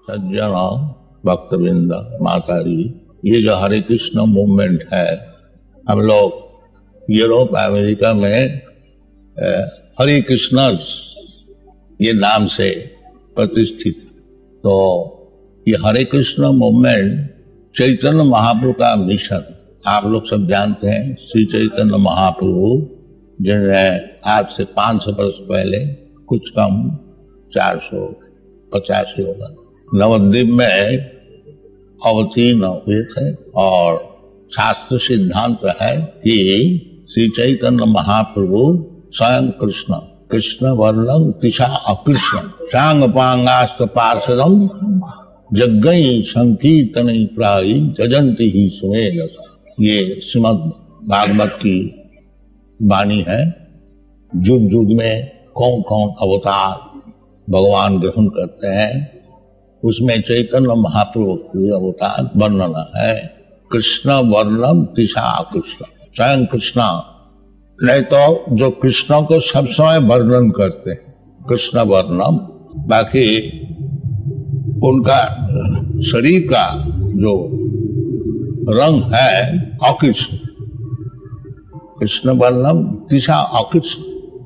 सज्जन भक्तवृंद माताजी, ये जो हरे कृष्ण मूवमेंट है, हम लोग यूरोप अमेरिका में हरे कृष्णर्स ये नाम से प्रतिष्ठित। तो ये हरे कृष्ण मूवमेंट चैतन्य महाप्रभु का मिशन, आप लोग सब जानते हैं। श्री चैतन्य महाप्रभु जिन्होंने आज से 500 वर्ष पहले, कुछ कम 450 होगा, नवद्वीप में अवतीर्ण हुए थे। और शास्त्र सिद्धांत है कि श्री चैतन्य महाप्रभु स्वयं कृष्ण, कृष्ण वर्णम तिशा अकृष्ण चांग पांगास्त पार्षदम जग्गई संकीर्तन प्रायी जजंती ही सुमेन। ये श्रीमद् भागवत की वाणी है। युग युग में कौन कौन अवतार भगवान ग्रहण करते हैं, उसमें चैतन्य महाप्रभु के अवतार वर्णन है। कृष्ण वर्णम तिशा कृष्ण, स्वयं कृष्णा, नहीं तो जो कृष्ण को सब समय वर्णन करते हैं कृष्ण वर्णम, बाकी उनका शरीर का जो रंग है अकृष्ण। कृष्ण वर्णम तिशा अकृष्ण,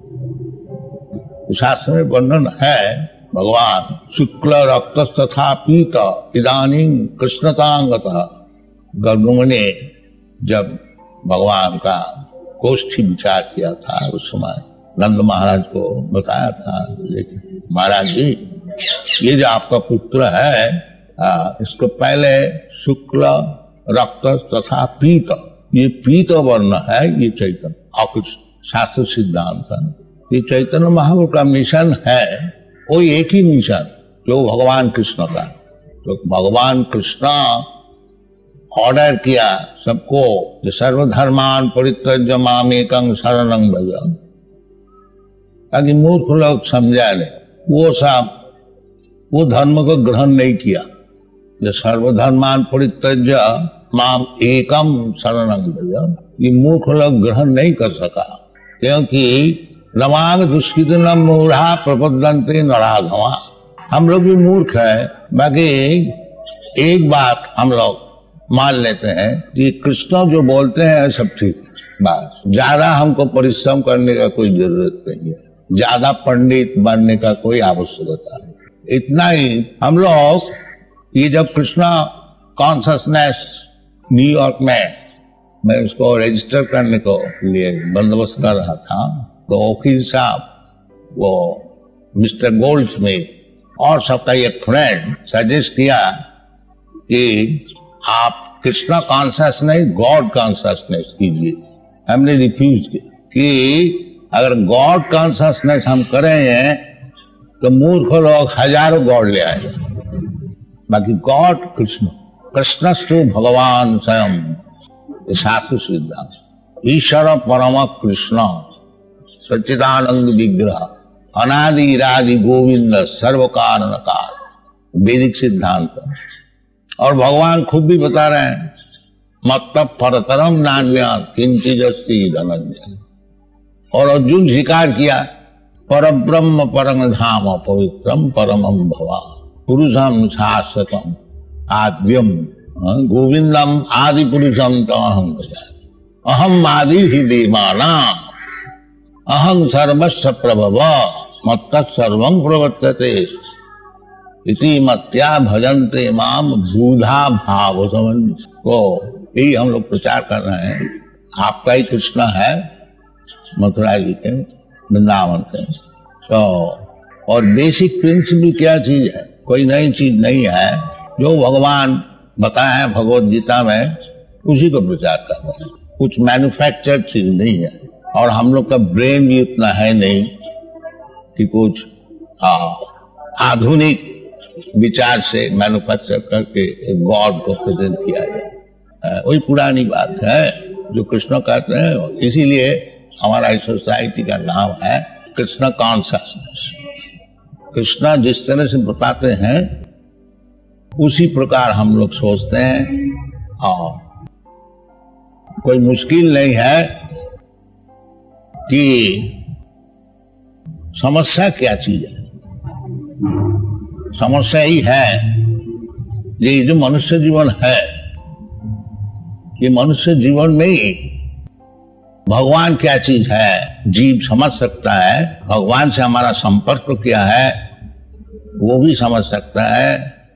शास्त्र में वर्णन है। भगवान शुक्ल रक्त तथा पीत इदानीं कृष्णतांगत। गर्गमुनि ने जब भगवान का गोष्ठी विचार किया था, उस समय नंद महाराज को बताया था, लेकिन महाराज जी ये जो आपका पुत्र है, इसको पहले शुक्ल रक्त तथा पीत, ये पीत वर्ण है, ये चैतन्य अकृष्ण शास्त्र सिद्धांत है। ये चैतन्य महाप्रभु का मिशन है, वो एक ही मिशन जो भगवान कृष्ण का। तो भगवान कृष्ण ऑर्डर किया सबको, सर्वधर्मान परित्यज्य मामेकं शरणं भज, ताकि मूर्ख लोग समझा ले। वो सब वो धर्म को ग्रहण नहीं किया। जो सर्वधर्मान परित्यज्य माम एकम शरणं भज, ये मूर्ख लोग ग्रहण नहीं कर सका, क्योंकि नमाग दुष्कृत न मूढ़ा प्रपद्यन्ते नराधमा। हम लोग भी मूर्ख है, बाकी एक बात हम लोग मान लेते हैं कि कृष्ण जो बोलते हैं सब ठीक, बस ज्यादा हमको परिश्रम करने का कोई जरूरत नहीं है, ज्यादा पंडित बनने का कोई आवश्यकता नहीं। इतना ही हम लोग, ये जब कृष्णा कॉन्शसनेस न्यूयॉर्क में मैं उसको रजिस्टर करने को लिए बंदोबस्त कर रहा था, तो वकील साहब वो मिस्टर गोल्डस्मिथ और सबका एक फ्रेंड सजेस्ट किया कि आप कृष्णा कॉन्शसनेस गॉड कॉन्शसनेस कीजिए। हमने रिफ्यूज किया कि अगर गॉड कॉन्शसनेस हम करेंगे तो मूर्ख लोग हजारों गॉड ले आएंगे, बाकी गॉड कृष्ण, कृष्णस्तु भगवान स्वयं, शास्त्र सिद्धांत। ईश्वर परम कृष्ण सच्चिदानंद विग्रह अनादि रादि गोविंद सर्व कारण काल, वैदिक सिद्धांत। और भगवान खुद भी बता रहे हैं, मत्तः परतरम नान्यः किंचिदस्ति धनंजय। और अर्जुन स्वीकार किया, परब्रह्म परम धाम पवित्रम परमम भवा पुरुषम शाश्वतम आद्यम गोविंदम आदि पुरुषम तमहं भजामि। अहम आदि ही देवानां अहं सर्वस्य प्रभव मत्तः सर्वं प्रवर्तते इति मत्या भजन्ते माम बूढ़ा भाव समन। को यही हम लोग प्रचार कर रहे हैं। आपका ही कृष्ण है मथुरा जी के, वृंदावन के। तो और बेसिक प्रिंसिपल क्या चीज है? कोई नई चीज नहीं है, जो भगवान बताया है भगवद गीता में उसी को प्रचार कर रहे हैं। कुछ मैन्युफैक्चर्ड चीज नहीं है, और हम लोग का ब्रेन भी उतना है नहीं कि कुछ आधुनिक विचार से मैन्युफैक्चर करके गॉड को प्रेजेंट किया जाए। वही पुरानी बात है जो कृष्ण कहते हैं। इसीलिए हमारा इस सोसाइटी का नाम है कृष्ण कॉन्शसनेस। कृष्ण जिस तरह से बताते हैं उसी प्रकार हम लोग सोचते हैं, और कोई मुश्किल नहीं है कि समस्या क्या चीज है। समस्या ही है ये जो मनुष्य जीवन है, ये मनुष्य जीवन में ही भगवान क्या चीज है जीव समझ सकता है, भगवान से हमारा संपर्क क्या है वो भी समझ सकता है,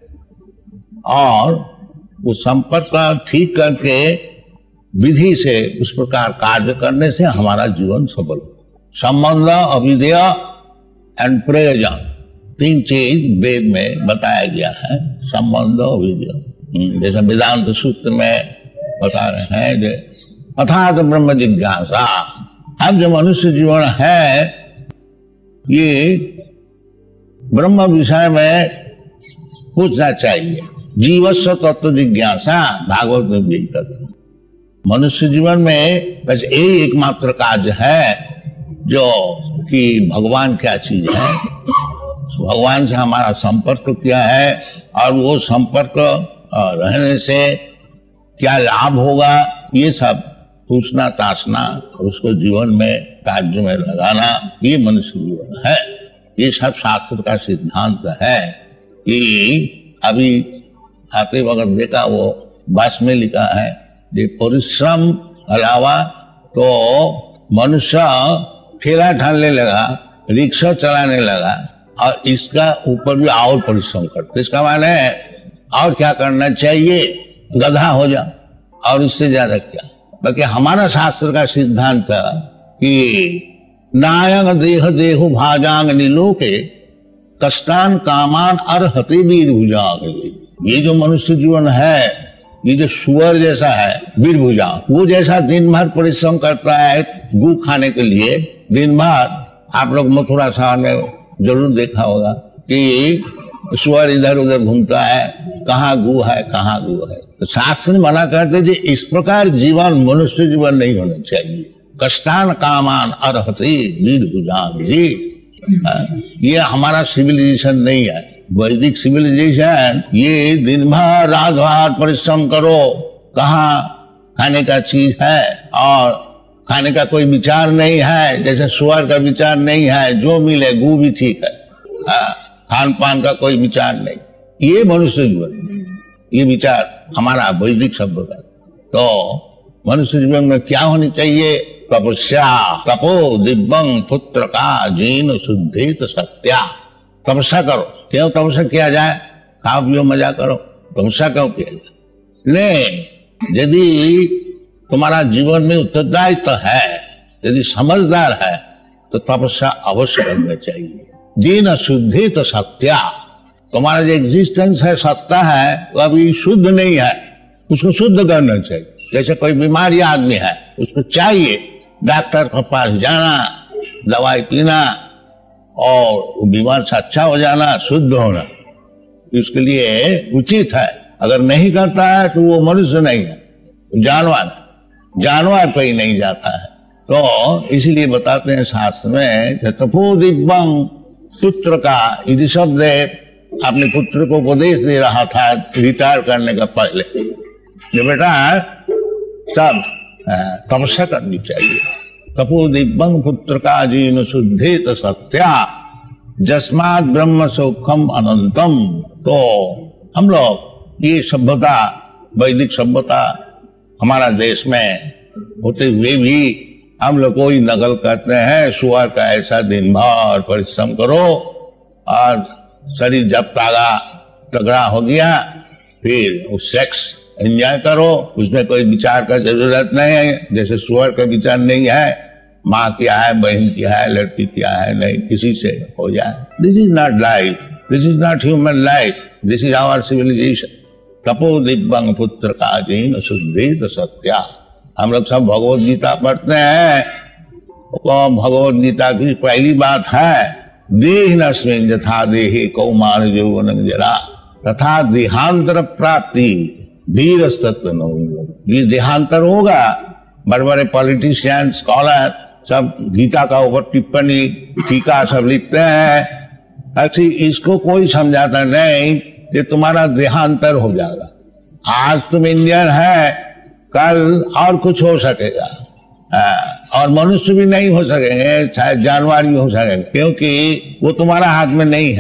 और उस संपर्क का ठीक करके विधि से उस प्रकार कार्य करने से हमारा जीवन सफल। संबंध, अविद्या एंड प्रयोजन, तीन चीज वेद में बताया गया है। संबंध, अविद्या, जैसे वेदांत सूत्र में बता रहे हैं जो अथात ब्रह्म जिज्ञासा। अब जो मनुष्य जीवन है ये ब्रह्म विषय में पूछना चाहिए। जीवस्व तत्व जिज्ञासा, भागवत में भी कहते। मनुष्य जीवन में बस यही एकमात्र कार्य है जो कि भगवान क्या चीज है, भगवान से हमारा संपर्क क्या है, और वो संपर्क रहने से क्या लाभ होगा, ये सब पूछना ताशना, उसको जीवन में कार्य में लगाना, ये मनुष्य जीवन है। ये सब शास्त्र का सिद्धांत है कि अभी आते वक्त देखा वो बस में लिखा है कि परिश्रम अलावा तो मनुष्य ठेला ठालने लगा, रिक्शा चलाने लगा, और इसका ऊपर भी और परिश्रम करते। इसका माने और क्या करना चाहिए, गधा हो जा, और इससे ज्यादा क्या। बाकी हमारा शास्त्र का सिद्धांत था कि नायक देह देहु भाजांग निलोके कष्टान कामान अर्हति वीर भुजांग। ये जो मनुष्य जीवन है, ये जो सुअर जैसा है वीर भुजांग, वो जैसा दिन भर परिश्रम करता है गू खाने के लिए, दिन भर। आप लोग मथुरा शहर में जरूर देखा होगा कि सुअर इधर उधर घूमता है, कहाँ गू है कहाँ गू है। तो शास्त्र मना करते थे इस प्रकार जीवन मनुष्य जीवन नहीं होना चाहिए। कष्टान कामान अर्हति वीर भुजांग जी, ये हमारा सिविलाइजेशन नहीं है। वैदिक सिविलाइजेशन ये दिन भर रात भर परिश्रम करो, कहाँ खाने का चीज है, और खाने का कोई विचार नहीं है, जैसे सुअर का विचार नहीं है, जो मिले गू भी ठीक है, खान पान का कोई विचार नहीं। ये मनुष्य जीवन, ये विचार हमारा वैदिक शब्द का। तो मनुष्य जीवन में क्या होनी चाहिए, तपस्या, तपो दिव्यं पुत्र का जीन शुद्धित सत्या। तपस्या करो। क्यों तपस्या किया जाए, खाओ पियो मजा करो, तपस्या क्यों किया जाए। नहीं, यदि तुम्हारा जीवन में उत्तरदायित्व है, यदि समझदार है, तो तपस्या अवश्य करना चाहिए। जीन शुद्धित सत्या, तुम्हारा जो एग्जिस्टेंस है, सत्ता है, वो अभी शुद्ध नहीं है, उसको शुद्ध करना चाहिए। जैसे कोई बीमारी आदमी है, उसको चाहिए डॉक्टर के पास जाना, दवाई पीना, और बीमार से अच्छा हो जाना, शुद्ध होना, इसके लिए उचित है। अगर नहीं करता है तो वो मनुष्य नहीं है, जानवर, जानवर पे ही नहीं जाता है। तो इसीलिए बताते हैं शास्त्र में तपो दिव्यं पुत्र का, यदि शब्द अपने पुत्र को उपदेश दे रहा था रिटायर करने का पहले, जो बेटा सब तपस्या करनी चाहिए। तपो दिव्यं पुत्र का जीन शुद्धित सत्या जस्मात् ब्रह्म सौखम अनंतम। तो हम लोग ये सभ्यता, वैदिक सभ्यता हमारा देश में होते हुए भी हम लोग कोई नकल करते हैं सुअर का, ऐसा दिन भर परिश्रम करो और शरीर जब तगड़ा हो गया फिर उस सेक्स एंजॉय करो, उसमें कोई विचार का जरूरत नहीं है। जैसे सुअर का विचार नहीं है, माँ क्या है, बहन क्या है, लड़की क्या है, नहीं, किसी से हो जाए। This is not life, this is not human life, this is our civilization. तपो दिव्यं पुत्र का जीन शुद्धित सत्या। हम लोग सब भगवत गीता पढ़ते हैं, तो भगवत गीता की पहली बात है देहिनस्मिन् यथा देहे कौमार यौवनं जरा तथा देहांतर प्राप्ति धीरस्तत्व न। ये देहांतर होगा। बड़े बड़े पॉलिटिशियन, स्कॉलर सब गीता का ऊपर टिप्पणी, टीका सब लिखते हैं। ऐसी इसको कोई समझाता नहीं कि तुम्हारा देहांतर हो जाएगा। आज तुम इंडियन है, कल और कुछ हो सकेगा, और मनुष्य भी नहीं हो सकेंगे, शायद जानवर भी हो सकेंगे, क्योंकि वो तुम्हारा हाथ में नहीं है।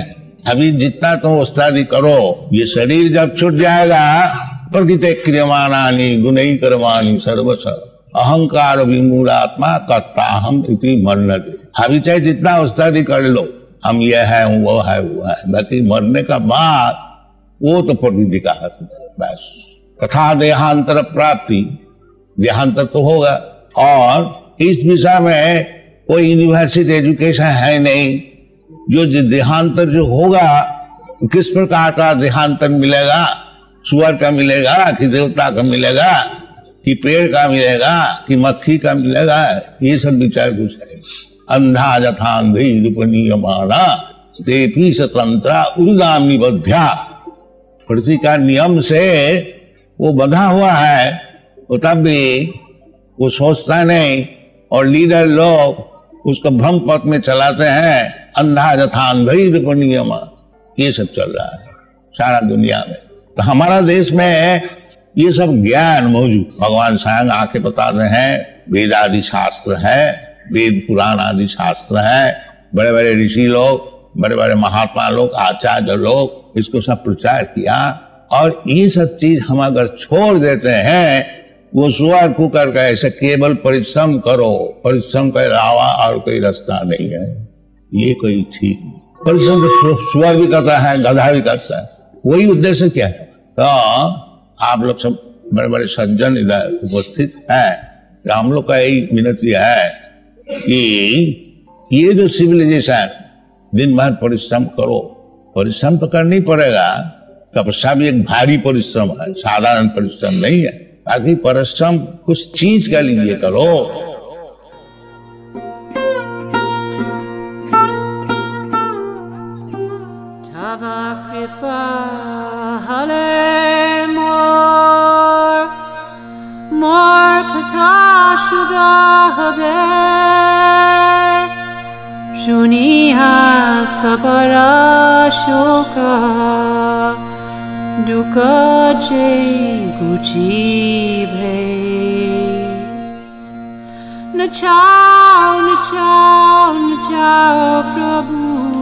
अभी जितना तुम उस्तादी करो, ये शरीर जब छूट जाएगा, प्रकृति क्रियमाणानि गुणै कर्माणि सर्वश अहंकार विमूढ़ात्मा कर्ता हम इति मरते। अभी चाहे जितना उस्तादी कर लो, हम ये है वो है वो है, बाकी मरने का बाद वो तो प्रकृति का हाथ में बस। तथा देहांतर प्राप्ति, देहांतर तो होगा। और इस विषय में कोई यूनिवर्सिटी एजुकेशन है नहीं। जो देहांतर जो होगा, किस प्रकार का देहांतर मिलेगा, सुअर का मिलेगा कि देवता का मिलेगा कि पेड़ का मिलेगा कि मक्खी का मिलेगा, ये सब विचार कुछ है। अंधा यथांधी रूपनीयमाना तेपी स्वतंत्रा उर्गामी बध्या। पृथ्वी का नियम से वो बंधा हुआ है, वो तब भी वो सोचता नहीं, और लीडर लोग उसको भ्रम पथ में चलाते हैं। अंधा यथांधी रूपनीयमा, ये सब चल रहा है सारा दुनिया में। तो हमारा देश में ये सब ज्ञान मौजूद, भगवान स्वयं आके बताते हैं। वेद आदि शास्त्र है, वेद पुराण आदि शास्त्र है, बड़े बड़े ऋषि लोग, बड़े बड़े महात्मा लोग, आचार्य लोग इसको सब प्रचार किया। और ये सब चीज हम अगर छोड़ देते हैं, वो सुअर कुकर का ऐसे केवल परिश्रम करो, परिश्रम के अलावा और कोई रास्ता नहीं है, ये कोई ठीक नहीं। परिश्रम तो सुअर भी करता है, गधा भी करता है, वही उद्देश्य क्या है। तो आप लोग सब बड़े बड़े सज्जन इधर उपस्थित हैं, तो हम लोग का यही विनती है कि ये जो सिविलाइजेशन, दिन भर परिश्रम करो, परिश्रम तो करनी पड़ेगा। तपस्या भी एक भारी परिश्रम है, साधारण परिश्रम नहीं है। बाकी परिश्रम कुछ चीज के लिए करो। तवा कृपा हले मोर कथा शुदा हबे, शुनिहा सबरा शोका दुख जे गुजीभे। नचाओ नचाओ नचाओ प्रभु,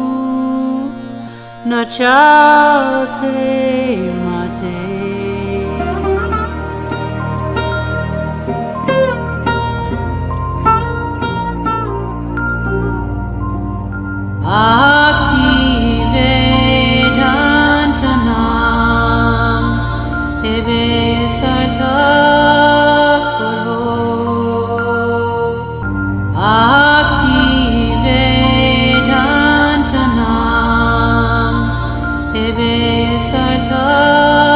नचाओ से माते। Bhakti Vedantanam ebe sarthak karo. Bhakti Vedantanam ebe sarthak